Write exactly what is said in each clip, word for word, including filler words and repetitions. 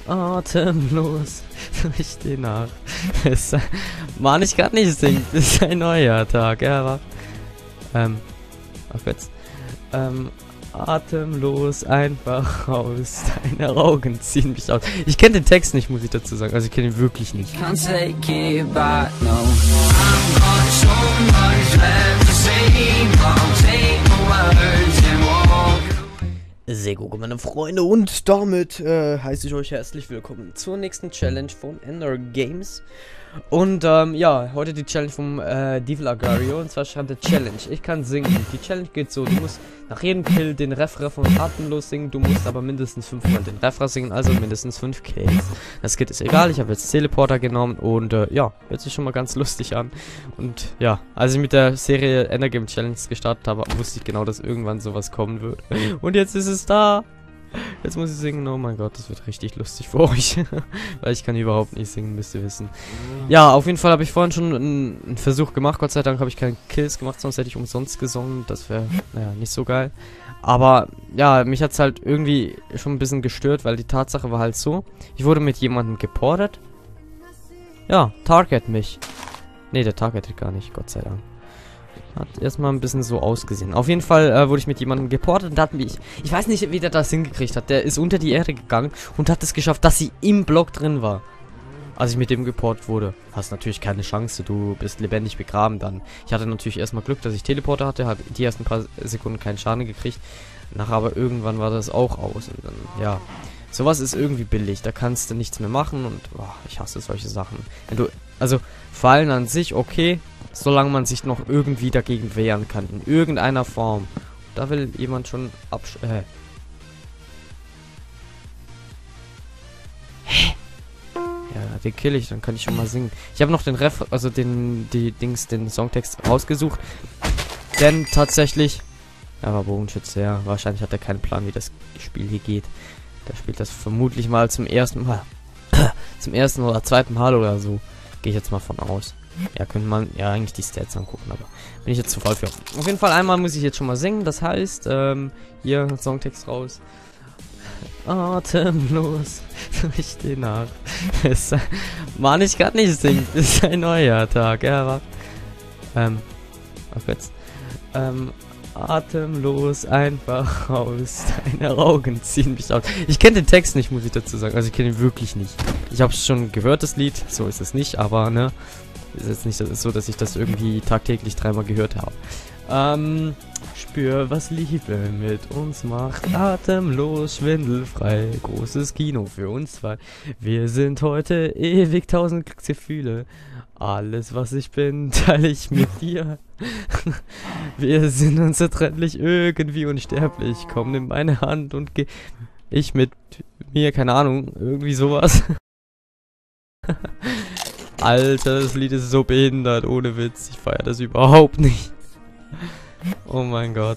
Atemlos durch die Nacht. Es, Mann, ich kann nicht singen. Es ist ein neuer Tag. Ja, aber. Ähm. Ach jetzt. Ähm. Atemlos einfach raus. Deine Augen ziehen mich aus. Ich kenne den Text nicht, muss ich dazu sagen. Also ich kenne ihn wirklich nicht. Can't take it back, no. I've got so much left to say, but I'll take my words and walk. Sehr gut, meine Freunde, und damit äh, heiße ich euch herzlich willkommen zur nächsten Challenge von Ender Games. Und ähm, ja, heute die Challenge vom äh, Devil Agario, und zwar schreibt der Challenge: Ich kann singen. Die Challenge geht so: Du musst nach jedem Kill den Refrain von Atemlos singen, du musst aber mindestens fünfmal den Refrain singen, also mindestens fünf Kills. Das geht, ist egal, ich habe jetzt Teleporter genommen und äh, ja, hört sich schon mal ganz lustig an. Und ja, als ich mit der Serie Ender Game Challenge gestartet habe, wusste ich genau, dass irgendwann sowas kommen wird. Und jetzt ist es da. Jetzt muss ich singen. Oh mein Gott, das wird richtig lustig für euch. Weil ich kann überhaupt nicht singen, müsst ihr wissen. Ja, auf jeden Fall habe ich vorhin schon einen, einen Versuch gemacht. Gott sei Dank habe ich keine Kills gemacht, sonst hätte ich umsonst gesungen. Das wäre, naja, nicht so geil. Aber ja, mich hat es halt irgendwie schon ein bisschen gestört, weil die Tatsache war halt so: Ich wurde mit jemandem geportet. Ja, target mich. Ne, der targetet gar nicht, Gott sei Dank. Hat erstmal ein bisschen so ausgesehen. Auf jeden Fall äh, wurde ich mit jemandem geportet und hat mich, ich weiß nicht, wie der das hingekriegt hat. Der ist unter die Erde gegangen und hat es geschafft, dass sie im Block drin war. Als ich mit dem geportet wurde. Hast natürlich keine Chance, du bist lebendig begraben dann. Ich hatte natürlich erstmal Glück, dass ich Teleporter hatte, habe die ersten paar Sekunden keinen Schaden gekriegt. Nachher aber irgendwann war das auch aus und dann, ja. Sowas ist irgendwie billig, da kannst du nichts mehr machen und oh, ich hasse solche Sachen. Wenn du, also Fallen an sich okay, solange man sich noch irgendwie dagegen wehren kann, in irgendeiner Form. Da will jemand schon absch... Äh. Hä? Ja, den kill ich, dann kann ich schon mal singen. Ich habe noch den Ref, also den, die Dings, den Songtext rausgesucht. Denn tatsächlich... Ja, war Bogenschütze, ja. Wahrscheinlich hat er keinen Plan, wie das Spiel hier geht. Der spielt das vermutlich mal zum ersten Mal. Zum ersten oder zweiten Mal oder so. Gehe ich jetzt mal von aus. Ja, könnte man ja eigentlich die Stats angucken, aber bin ich jetzt zu voll für. Auf jeden Fall einmal muss ich jetzt schon mal singen. Das heißt, ähm, hier Songtext raus. Atemlos durch die Nacht. Es, Mann, ich kann nicht singen. Es ist ein neuer Tag. Ja, aber. Ähm. Ach jetzt. Ähm. Atemlos einfach raus. Deine Augen ziehen mich aus. Ich kenne den Text nicht, muss ich dazu sagen. Also ich kenne ihn wirklich nicht. Ich habe es schon gehört, das Lied. So ist es nicht, aber ne. Ist jetzt nicht so, dass ich das irgendwie tagtäglich dreimal gehört habe. Ähm. Spür, was Liebe mit uns macht. Atemlos, schwindelfrei. Großes Kino für uns zwei. Wir sind heute ewig tausend Glücksgefühle. Alles, was ich bin, teile ich mit dir. Wir sind unzertrennlich, irgendwie unsterblich. Komm, nimm meine Hand und geh ich mit mir, keine Ahnung, irgendwie sowas. Alter, das Lied ist so behindert, ohne Witz. Ich feiere das überhaupt nicht. Oh mein Gott.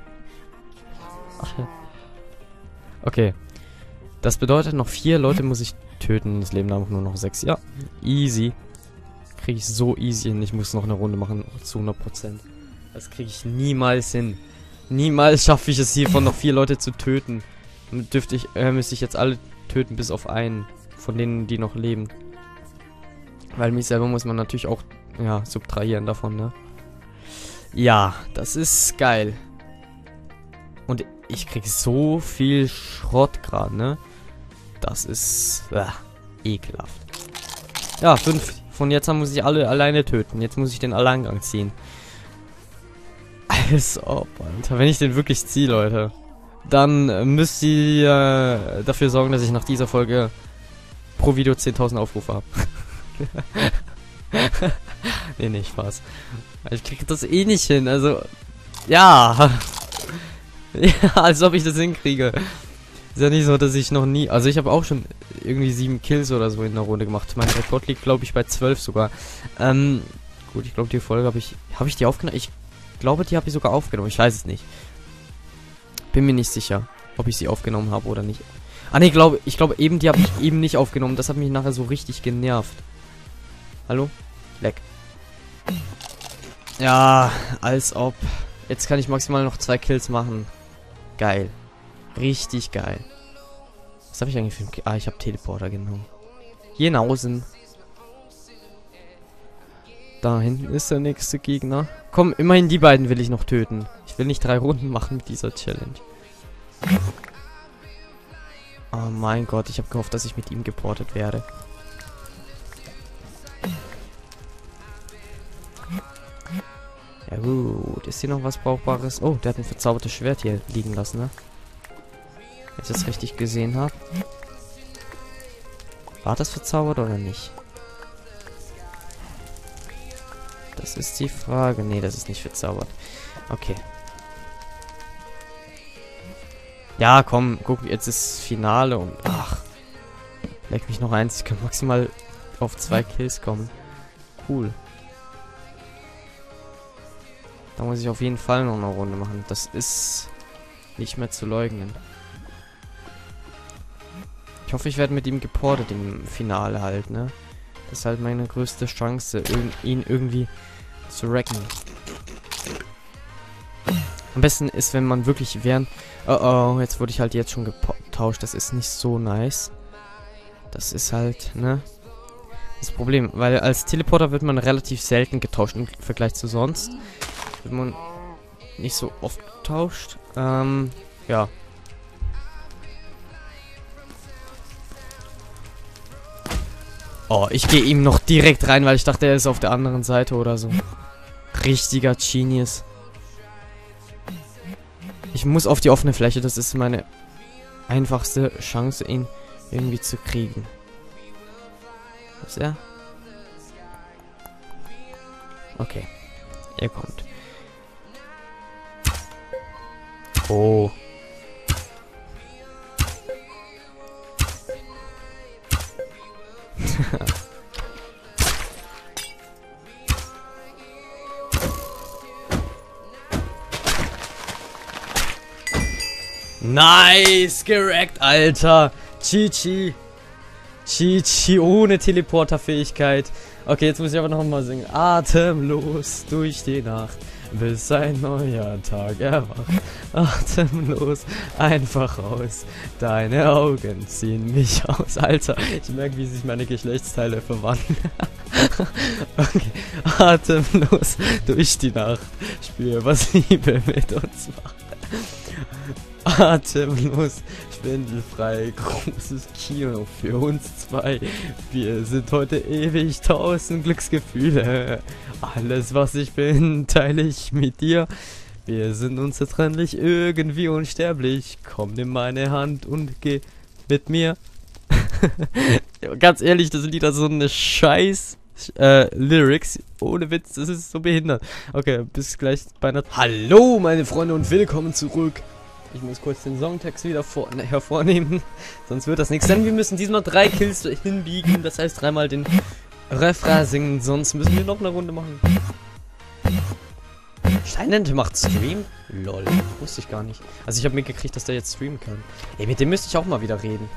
Okay. Das bedeutet, noch vier Leute muss ich töten. Es leben einfach nur noch sechs. Ja, easy. Kriege ich so easy hin. Ich muss noch eine Runde machen zu hundert Prozent. Das kriege ich niemals hin. Niemals schaffe ich es hiervon noch vier Leute zu töten. Und dürfte ich, äh, müsste ich jetzt alle töten, bis auf einen von denen, die noch leben. Weil mich selber muss man natürlich auch, ja, subtrahieren davon, ne? Ja, das ist geil. Und ich krieg so viel Schrott gerade, ne? Das ist äh, ekelhaft. Ja, fünf. Von jetzt an muss ich alle alleine töten. Jetzt muss ich den Alleingang ziehen. Als ob, Alter. Wenn ich den wirklich ziehe, Leute, dann äh, müsst ihr äh, dafür sorgen, dass ich nach dieser Folge pro Video zehntausend Aufrufe habe. Nee, nee, Spaß. Ich krieg das eh nicht hin, also... Ja. Ja, als ob ich das hinkriege. Ist ja nicht so, dass ich noch nie... Also ich habe auch schon irgendwie sieben Kills oder so in der Runde gemacht. Mein Rekord liegt, glaube ich, bei zwölf sogar. Ähm, gut, ich glaube, die Folge habe ich... Habe ich die aufgenommen? Ich glaube, die habe ich sogar aufgenommen. Ich weiß es nicht. Bin mir nicht sicher, ob ich sie aufgenommen habe oder nicht. Ah, nee, glaube, ich glaube, eben die habe ich eben nicht aufgenommen. Das hat mich nachher so richtig genervt. Hallo? Leck. Ja, als ob. Jetzt kann ich maximal noch zwei Kills machen. Geil. Richtig geil. Was habe ich eigentlich für ein... Ah, ich habe Teleporter genommen. Jenausen. Da hinten ist der nächste Gegner. Komm, immerhin die beiden will ich noch töten. Ich will nicht drei Runden machen mit dieser Challenge. Oh mein Gott, ich habe gehofft, dass ich mit ihm geportet werde. Ja gut, ist hier noch was Brauchbares? Oh, der hat ein verzaubertes Schwert hier liegen lassen, ne? Wenn ich das richtig gesehen habe. War das verzaubert oder nicht? Das ist die Frage. Nee, das ist nicht verzaubert. Okay. Ja, komm, guck, jetzt ist Finale und... Ach. Leck mich noch eins. Ich kann maximal auf zwei Kills kommen. Cool. Da muss ich auf jeden Fall noch eine Runde machen. Das ist nicht mehr zu leugnen. Ich hoffe, ich werde mit ihm geportet im Finale halt, ne? Das ist halt meine größte Chance, ihn irgendwie zu wrecken. Am besten ist, wenn man wirklich während... Oh oh, jetzt wurde ich halt jetzt schon getauscht. Das ist nicht so nice. Das ist halt, ne? Das Problem, weil als Teleporter wird man relativ selten getauscht im Vergleich zu sonst. Wird man nicht so oft getauscht. Ähm, ja. Oh, ich gehe ihm noch direkt rein, weil ich dachte, er ist auf der anderen Seite oder so. Richtiger Genius. Ich muss auf die offene Fläche. Das ist meine einfachste Chance, ihn irgendwie zu kriegen. Wo ist er? Okay. Er kommt. Oh. Nice, gerackt, Alter. Chi-Chi. Chi-Chi ohne Teleporterfähigkeit. Okay, jetzt muss ich aber noch mal singen. Atemlos durch die Nacht, bis ein neuer Tag erwacht. Atemlos, einfach raus. Deine Augen ziehen mich aus. Alter, ich merke, wie sich meine Geschlechtsteile verwandeln. Okay, atemlos durch die Nacht. Spür, was Liebe mit uns macht. Atemlos, schwindelfrei, großes Kino für uns zwei. Wir sind heute ewig tausend Glücksgefühle. Alles, was ich bin, teile ich mit dir. Wir sind unzertrennlich, irgendwie unsterblich. Komm, nimm meine Hand und geh mit mir. Ganz ehrlich, das Lied hat so eine Scheiß äh, Lyrics. Ohne Witz, das ist so behindert. Okay, bis gleich bei einer... Hallo, meine Freunde, und willkommen zurück. Ich muss kurz den Songtext wieder vor, ne, hervornehmen, sonst wird das nichts. Denn wir müssen diesmal drei Kills hinbiegen, das heißt dreimal den Refrain singen, sonst müssen wir noch eine Runde machen. Steinente macht Stream? Lol, wusste ich gar nicht. Also ich habe mitgekriegt, dass der jetzt streamen kann. Ey, mit dem müsste ich auch mal wieder reden.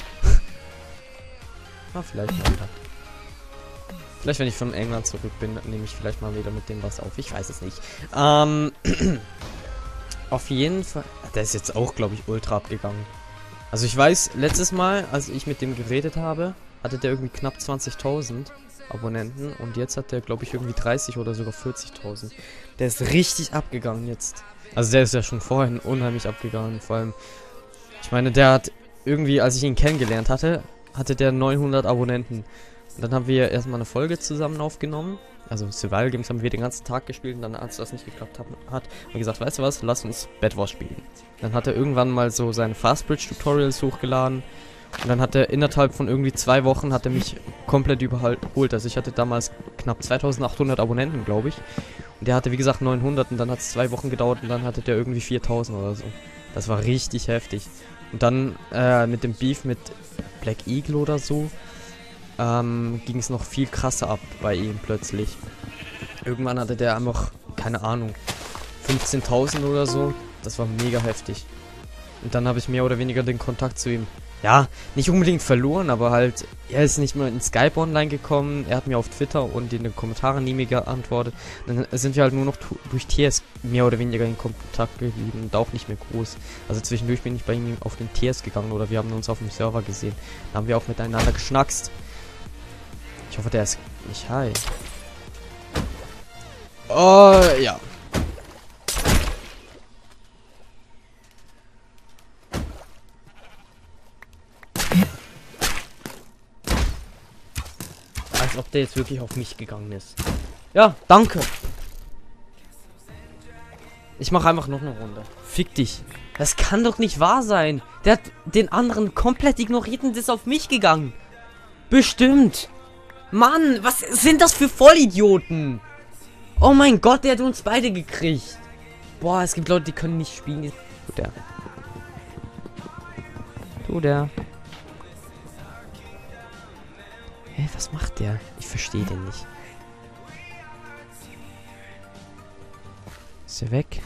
Ah, vielleicht mal wieder. Vielleicht, wenn ich von England zurück bin, nehme ich vielleicht mal wieder mit dem was auf. Ich weiß es nicht. Ähm... Auf jeden Fall... Der ist jetzt auch, glaube ich, ultra abgegangen. Also ich weiß, letztes Mal, als ich mit dem geredet habe, hatte der irgendwie knapp zwanzigtausend Abonnenten. Und jetzt hat der, glaube ich, irgendwie dreißig oder sogar vierzigtausend. Der ist richtig abgegangen jetzt. Also der ist ja schon vorhin unheimlich abgegangen. Vor allem, ich meine, der hat irgendwie, als ich ihn kennengelernt hatte, hatte der neunhundert Abonnenten. Und dann haben wir erstmal eine Folge zusammen aufgenommen. Also Survival Games haben wir den ganzen Tag gespielt und dann, als das nicht geklappt hat, hat er gesagt, weißt du was, lass uns Bed Wars spielen. Dann hat er irgendwann mal so seine Fast Bridge Tutorials hochgeladen und dann hat er innerhalb von irgendwie zwei Wochen hat er mich komplett überholt. Also ich hatte damals knapp zweitausendachthundert Abonnenten, glaube ich. Und der hatte wie gesagt neunhundert und dann hat es zwei Wochen gedauert und dann hatte der irgendwie viertausend oder so. Das war richtig heftig. Und dann äh, mit dem Beef mit Black Eagle oder so, Ähm, ging es noch viel krasser ab bei ihm plötzlich. Irgendwann hatte der einfach, keine Ahnung, fünfzehntausend oder so. Das war mega heftig. Und dann habe ich mehr oder weniger den Kontakt zu ihm, ja, nicht unbedingt verloren, aber halt, er ist nicht mehr in Skype online gekommen. Er hat mir auf Twitter und in den Kommentaren nie mehr geantwortet. Dann sind wir halt nur noch durch T S mehr oder weniger in Kontakt geblieben und auch nicht mehr groß. Also zwischendurch bin ich bei ihm auf den T S gegangen oder wir haben uns auf dem Server gesehen. Da haben wir auch miteinander geschnackst. Ich hoffe, der ist nicht high. Oh, ja. Als ob der jetzt wirklich auf mich gegangen ist. Ja, danke. Ich mache einfach noch eine Runde. Fick dich. Das kann doch nicht wahr sein. Der hat den anderen komplett ignoriert und ist auf mich gegangen. Bestimmt. Mann, was sind das für Vollidioten? Oh mein Gott, der hat uns beide gekriegt. Boah, es gibt Leute, die können nicht spielen. Tut der. Tut der. Hä, was macht der? Ich verstehe den nicht. Ist er weg?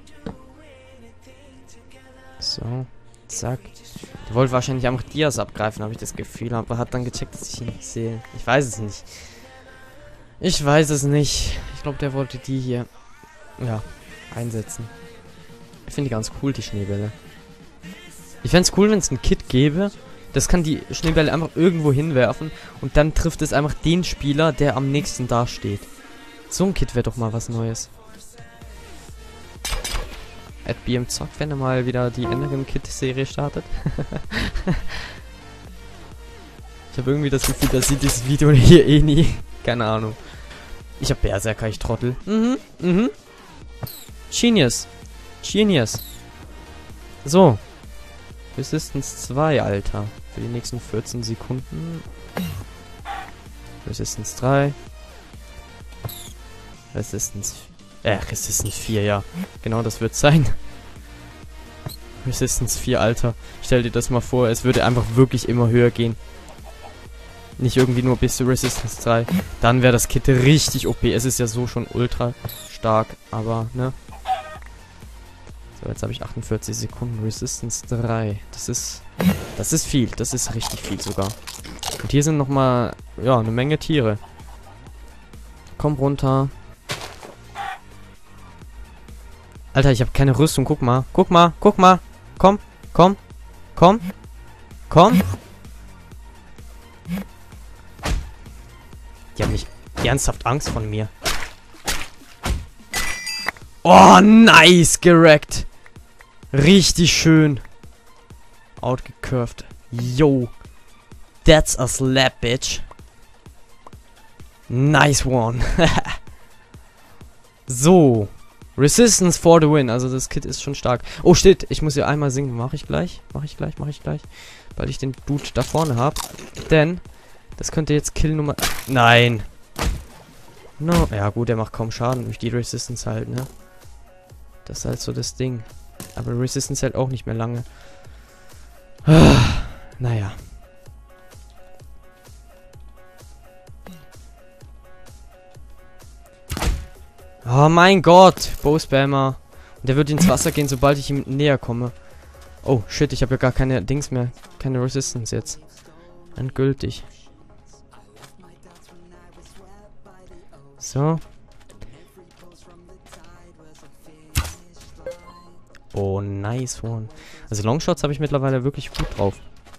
So. Zack. Der wollte wahrscheinlich einfach Dias abgreifen, habe ich das Gefühl. Aber hat dann gecheckt, dass ich ihn nicht sehe. Ich weiß es nicht. Ich weiß es nicht. Ich glaube, der wollte die hier, ja, einsetzen. Ich finde die ganz cool, die Schneebälle. Ich fände es cool, wenn es ein Kit gäbe. Das kann die Schneebälle einfach irgendwo hinwerfen. Und dann trifft es einfach den Spieler, der am nächsten dasteht. So ein Kit wäre doch mal was Neues. At B M Zock, wenn er mal wieder die Endergame Kit Serie startet. Ich habe irgendwie das Gefühl, dass sieht dieses Video hier eh nie. Keine Ahnung. Ich habe Berserker, ich Trottel. Mhm, mhm. Genius. Genius. So. Resistance zwei, Alter. Für die nächsten vierzehn Sekunden. Resistance drei. Resistance Äh, Resistance vier, ja. Genau, das wird sein. Resistance vier, Alter. Stell dir das mal vor, es würde einfach wirklich immer höher gehen. Nicht irgendwie nur bis zu Resistance drei. Dann wäre das Kit richtig O P. Es ist ja so schon ultra stark, aber, ne? So, jetzt habe ich achtundvierzig Sekunden. Resistance drei. Das ist... Das ist viel. Das ist richtig viel sogar. Und hier sind nochmal, ja, eine Menge Tiere. Komm runter. Alter, ich habe keine Rüstung. Guck mal. Guck mal. Guck mal. Komm. Komm. Komm. Komm. Die haben nicht ernsthaft Angst von mir. Oh, nice. Gerackt. Richtig schön. Outgecurved. Yo. That's a slap, bitch. Nice one. So. Resistance for the win. Also das Kit ist schon stark. Oh, shit. Ich muss hier einmal singen. Mache ich gleich. Mache ich gleich. Mache ich gleich. Weil ich den Dude da vorne habe. Denn das könnte jetzt Kill Nummer... Nein. No. Ja gut, der macht kaum Schaden durch die Resistance halt, ne? Das ist halt so das Ding. Aber Resistance hält auch nicht mehr lange. Ah, naja. Oh mein Gott. Bow-Spammer. Und der wird ins Wasser gehen, sobald ich ihm näher komme. Oh, shit. Ich habe ja gar keine Dings mehr. Keine Resistance jetzt. Endgültig. So. Oh, nice one. Also Longshots habe ich mittlerweile wirklich gut drauf.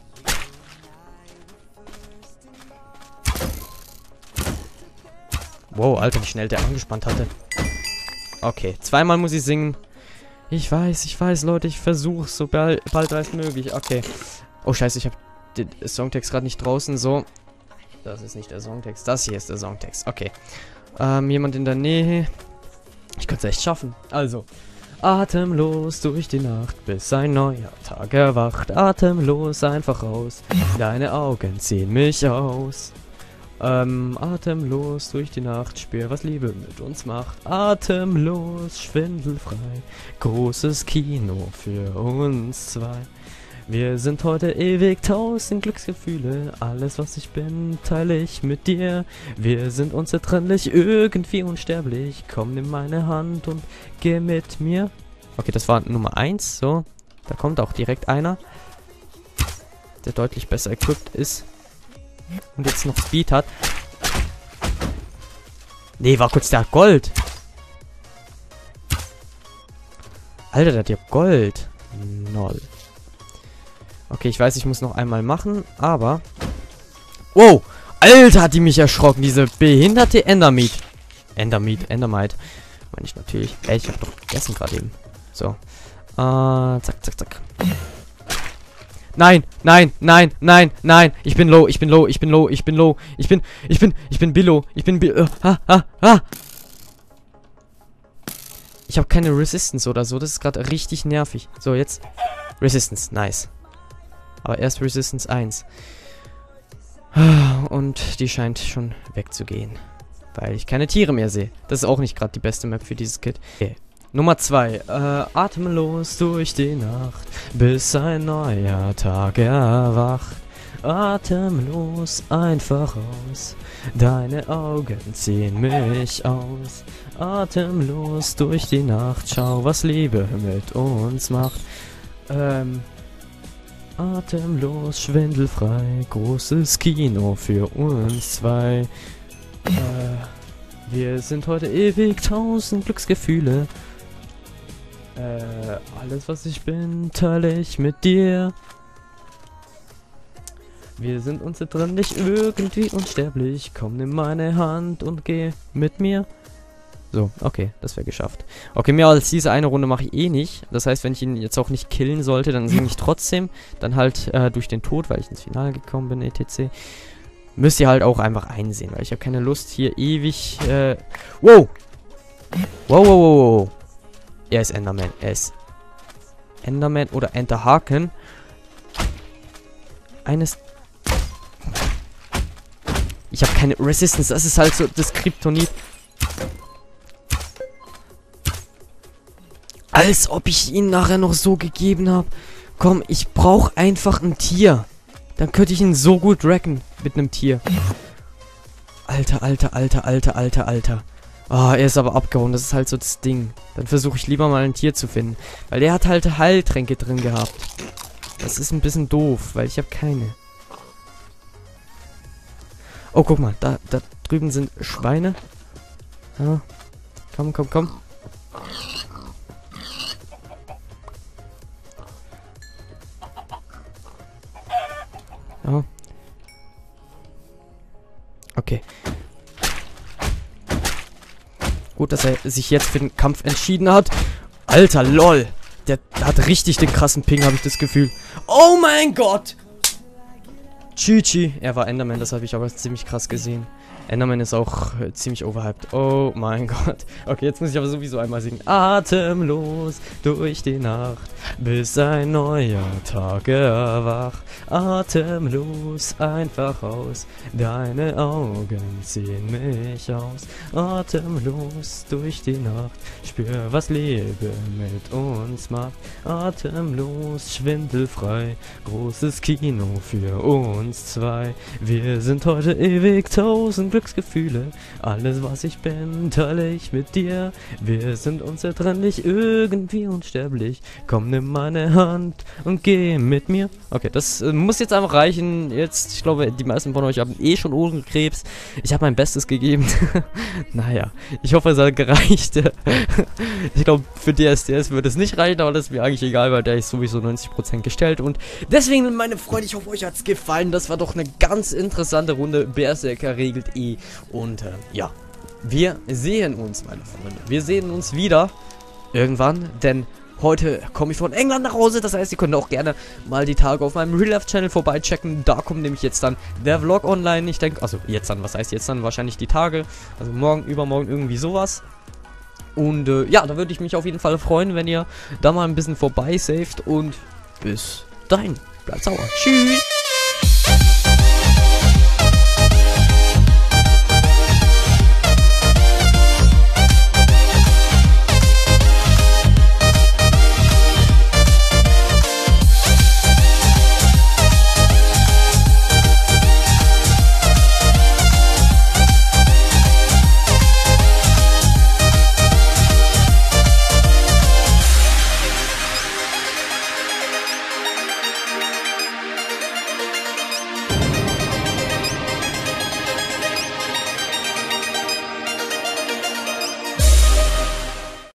Wow, Alter, wie schnell der angespannt hatte. Okay, zweimal muss ich singen. Ich weiß, ich weiß, Leute, ich versuche so bald, bald als möglich. Okay. Oh, scheiße, ich habe den Songtext gerade nicht draußen. So. Das ist nicht der Songtext. Das hier ist der Songtext. Okay. Ähm, jemand in der Nähe. Ich könnte es echt schaffen. Also. Atemlos durch die Nacht, bis ein neuer Tag erwacht. Atemlos einfach raus. Deine Augen ziehen mich aus. Ähm, atemlos durch die Nacht, spür, was Liebe mit uns macht. Atemlos, schwindelfrei, großes Kino für uns zwei. Wir sind heute ewig tausend Glücksgefühle, alles was ich bin, teile ich mit dir. Wir sind unzertrennlich, irgendwie unsterblich, komm, nimm meine Hand und geh mit mir. Okay, das war Nummer eins, so. Da kommt auch direkt einer, der deutlich besser equipped ist. Und jetzt noch Speed hat. Nee, war kurz der hat Gold. Alter, der hat ja Gold. Null. Okay, ich weiß, ich muss noch einmal machen, aber... Wow! Alter, hat die mich erschrocken, diese behinderte Endermeat. Endermeat, Endermite. Meine ich natürlich. Ey, ich hab doch gegessen gerade eben. So. Äh, zack, zack, zack. Nein, nein, nein, nein, nein. Ich bin low, ich bin low, ich bin low, ich bin low. Ich bin, ich bin, ich bin below. Ich bin below. Ha, ha, ha. Ich habe keine Resistance oder so. Das ist gerade richtig nervig. So, jetzt. Resistance, nice. Aber erst Resistance eins. Und die scheint schon wegzugehen. Weil ich keine Tiere mehr sehe. Das ist auch nicht gerade die beste Map für dieses Kit. Okay. Nummer zwei. Äh, atemlos durch die Nacht, bis ein neuer Tag erwacht. Atemlos einfach aus. Deine Augen ziehen mich aus. Atemlos durch die Nacht. Schau, was Liebe mit uns macht. Ähm... Atemlos, schwindelfrei, großes Kino für uns zwei. Äh, wir sind heute ewig, tausend Glücksgefühle. Äh, alles was ich bin, teile ich mit dir. Wir sind unzertrennlich, irgendwie unsterblich. Komm, nimm meine Hand und geh mit mir. So, okay, das wäre geschafft. Okay, mehr als diese eine Runde mache ich eh nicht. Das heißt, wenn ich ihn jetzt auch nicht killen sollte, dann singe ich trotzdem. Dann halt äh, durch den Tod, weil ich ins Finale gekommen bin, et cetera. Müsst ihr halt auch einfach einsehen, weil ich habe keine Lust hier ewig... Äh wow! Wow, wow, wow, wow. Er ist Enderman, er ist Enderman oder Enterhaken. Eines... Ich habe keine Resistance, das ist halt so das Kryptonit. Als ob ich ihn nachher noch so gegeben habe. Komm, ich brauche einfach ein Tier. Dann könnte ich ihn so gut wrecken mit einem Tier. Alter, alter, alter, alter, alter, alter. Ah, oh, er ist aber abgehauen. Das ist halt so das Ding. Dann versuche ich lieber mal ein Tier zu finden. Weil der hat halt Heiltränke drin gehabt. Das ist ein bisschen doof, weil ich habe keine. Oh, guck mal. Da, da drüben sind Schweine. Ja. Komm, komm, komm. Ja. Okay. Gut, dass er sich jetzt für den Kampf entschieden hat. Alter, lol. Der hat richtig den krassen Ping, habe ich das Gefühl. Oh mein Gott! Chichi. Er war Enderman, das habe ich aber ziemlich krass gesehen. Enderman ist auch äh, ziemlich overhyped. Oh mein Gott. Okay, jetzt muss ich aber sowieso einmal singen. Atemlos durch die Nacht, bis ein neuer Tag erwacht. Atemlos einfach aus. Deine Augen ziehen mich aus. Atemlos durch die Nacht. Spür, was Liebe mit uns macht. Atemlos, schwindelfrei. Großes Kino für uns zwei. Wir sind heute ewig tausend Glücksgefühle. Alles was ich bin, teile ich mit dir. Wir sind unzertrennlich, irgendwie unsterblich. Komm, nimm meine Hand und geh mit mir. Okay, das äh, muss jetzt einfach reichen. Jetzt, ich glaube, die meisten von euch haben eh schon Ohrenkrebs. Ich habe mein Bestes gegeben. Naja, ich hoffe, es hat gereicht. Ich glaube, für D S D S würde es nicht reichen, aber das ist mir eigentlich egal, weil der ist sowieso neunzig Prozent gestellt. Und deswegen, meine Freunde, ich hoffe, euch hat es gefallen. Das war doch eine ganz interessante Runde. Berserker regelt eh. Und äh, ja, wir sehen uns, meine Freunde. Wir sehen uns wieder irgendwann, denn heute komme ich von England nach Hause. Das heißt, ihr könnt auch gerne mal die Tage auf meinem Real Life Channel vorbeichecken. Da kommt nämlich jetzt dann der Vlog online. Ich denke, also jetzt dann, was heißt jetzt dann? Wahrscheinlich die Tage. Also morgen, übermorgen irgendwie sowas. Und äh, ja, da würde ich mich auf jeden Fall freuen, wenn ihr da mal ein bisschen vorbei saved. Und bis dahin, bleibt sauer. Tschüss.